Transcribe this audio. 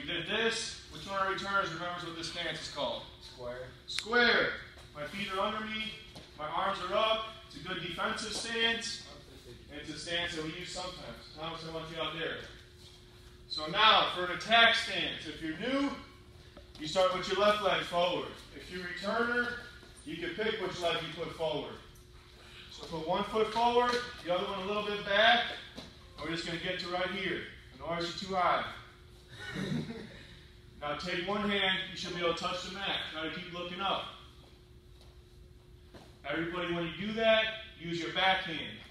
did this. Which one of our returners remembers what this stance is called? Square. Square. My feet are under me. My arms are up. It's a good defensive stance. And it's a stance that we use sometimes. Thomas, I want you out there. So now, for an attack stance, if you're new, you start with your left leg forward. If you're a returner, you can pick which leg you put forward. So put one foot forward, the other one a little bit back, and we're just going to get to right here. Otherwise, you're too high. Now take one hand, you should be able to touch the mat. Try to keep looking up. Everybody, when you do that, use your back hand.